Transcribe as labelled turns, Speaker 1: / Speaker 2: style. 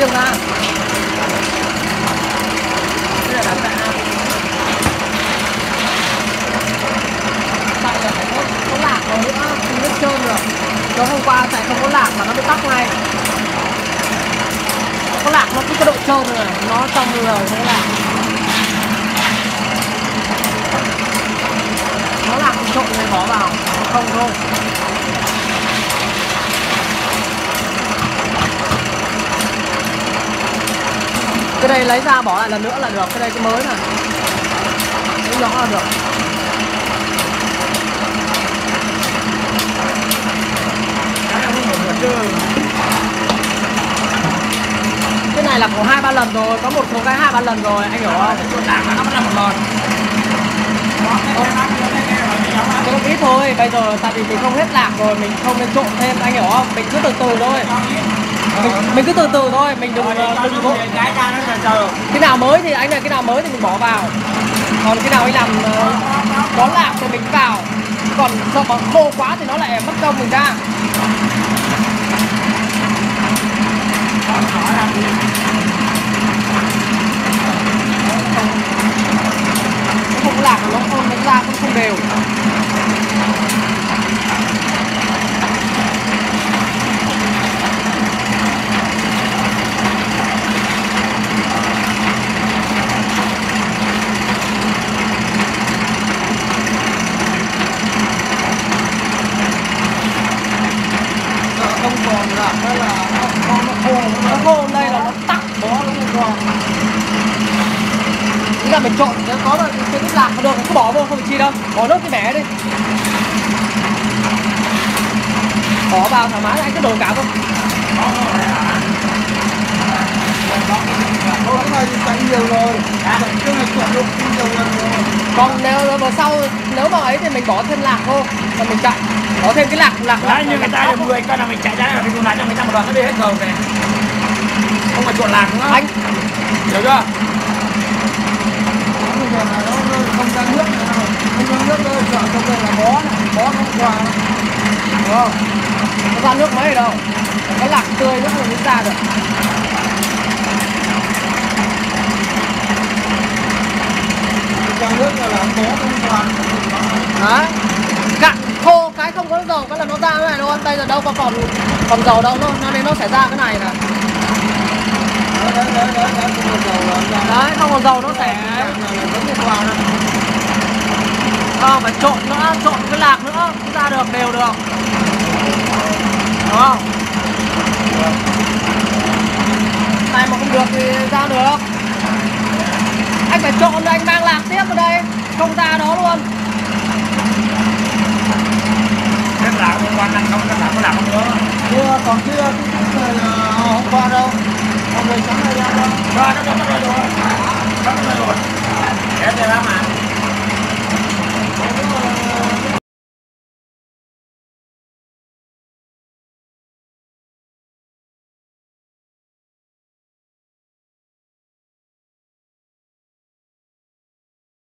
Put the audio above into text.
Speaker 1: riêng ra. Đây là đá tạ. Tại là phải có lạc vào nữa, không biết trơn rồi. Nó hôm qua tại không có lạc mà nó bị tắc ngay. Có lạc nó cứ cái độ trơn rồi, nó trong rồi thế là nó lạc trộn này bỏ vào, không thôi. Cái đây lấy ra bỏ lại lần nữa là được, cái đây cái mới này, lấy nhỏ là được. Cái này là có 2-3 lần rồi, có một số cái 2-3 lần rồi, anh hiểu không?
Speaker 2: Nó vẫn là một lần.
Speaker 1: Cái ít thôi, bây giờ tại vì mình không hết lạc rồi, mình không nên trộn thêm, anh hiểu không? Mình cứ từ từ thôi. Mình cứ từ từ thôi, mình đừng vội. Cái nào mới thì anh này, cái nào mới thì mình bỏ vào. Còn cái nào anh làm có lạc thì mình vào. Còn sợ mà khô quá thì nó lại mất công mình ra. Không lạc nó không ra không đều. Không còn lạc hay là nó khô đây là nó tắc bó nó không còn. Nghĩa là mình trộn nếu có mà cái lạc mà được cứ bỏ vô không phải chi đâu, bỏ nước cái bẻ đi, bỏ vào thoải mái anh cứ đổ cả không.
Speaker 2: Cái này thì chạy nhiều rồi, cái này trộn luôn nhiều lần rồi.
Speaker 1: Còn nếu mà sau nếu mà ấy thì mình bỏ thêm lạc vô và mình chạy, bỏ thêm cái lạc
Speaker 2: Đấy, như người ta được 10 cân là mình chạy ra là mình dùng lại cho người ta một đoạn nó đi hết rồi này, không phải trộn lạc nữa anh, hiểu chưa?
Speaker 3: Bây giờ là nó không ra nước nữa, không ra nước nữa, chọn trong đây là bó này, bó không qua,
Speaker 1: đúng không? Nó ra nước mấy ở đâu, có lạc tươi nữa rồi mới ra được.
Speaker 3: ra nước là bó không qua.
Speaker 1: Đấy, cạn khô cái không có dầu cái là nó ra cái này luôn. Bây giờ đâu có còn dầu đâu, nó nên nó sẽ ra cái này này. Đấy, không còn dầu nó sẽ phải trộn nữa, trộn cái lạc nữa mới ra được đều được, đúng không? Này mà không được thì ra được. Anh phải trộn rồi anh mang lạc tiếp vào đây, không ra đó luôn.
Speaker 2: Cái lạc hôm qua ăn không, cái lạc có lạc không nữa.
Speaker 3: Chưa, còn kia cái này hôm qua đâu, hôm nay sáng nay ra đâu.
Speaker 2: Rồi, nó rồi. Nó rồi. Để ra mà.